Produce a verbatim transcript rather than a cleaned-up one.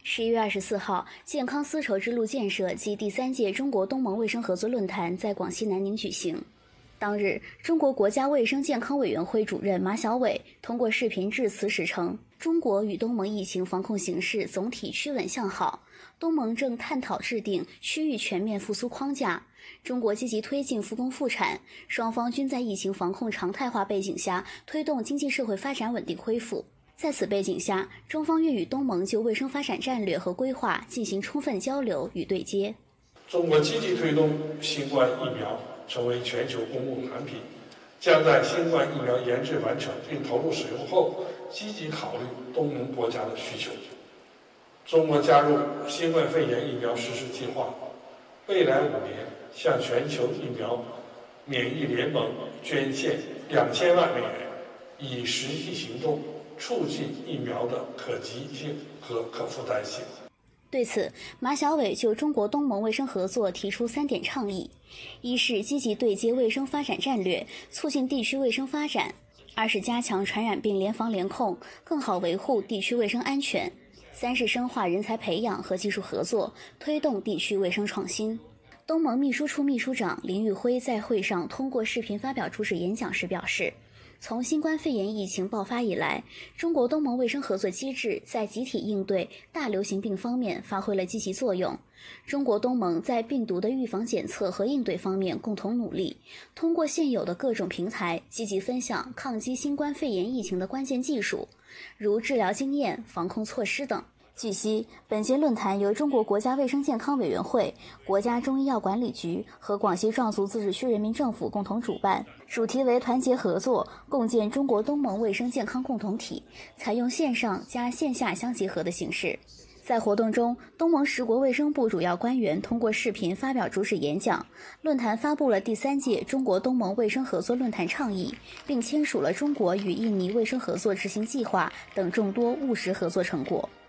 十一月二十四号，健康丝绸之路建设暨第三届中国东盟卫生合作论坛在广西南宁举行。当日，中国国家卫生健康委员会主任马晓伟通过视频致辞时称，中国与东盟疫情防控形势总体趋稳向好，东盟正探讨制定区域全面复苏框架，中国积极推进复工复产，双方均在疫情防控常态化背景下推动经济社会发展稳定恢复。在此背景下，中方愿与东盟就卫生发展战略和规划进行充分交流与对接。 中国积极推动新冠疫苗成为全球公共产品，将在新冠疫苗研制完成并投入使用后，积极考虑东盟国家的需求。中国加入新冠肺炎疫苗实施计划，未来五年向全球疫苗免疫联盟捐献两千万美元，以实际行动促进疫苗的可及性和可负担性。 对此，马晓伟就中国东盟卫生合作提出三点倡议：一是积极对接卫生发展战略，促进地区卫生发展；二是加强传染病联防联控，更好维护地区卫生安全；三是深化人才培养和技术合作，推动地区卫生创新。东盟秘书处秘书长林玉辉在会上通过视频发表主旨演讲时表示，从新冠肺炎疫情爆发以来，中国东盟卫生合作机制在集体应对大流行病方面发挥了积极作用。中国东盟在病毒的预防检测和应对方面共同努力，通过现有的各种平台积极分享抗击新冠肺炎疫情的关键技术，如治疗经验、防控措施等。据悉，本届论坛由中国国家卫生健康委员会、国家中医药管理局和广西壮族自治区人民政府共同主办，主题为团结合作，共建中国东盟卫生健康共同体，采用线上加线下相结合的形式。在活动中，东盟十国卫生部主要官员通过视频发表主旨演讲，论坛发布了第三届中国东盟卫生合作论坛倡议，并签署了中国与印尼卫生合作执行计划等众多务实合作成果。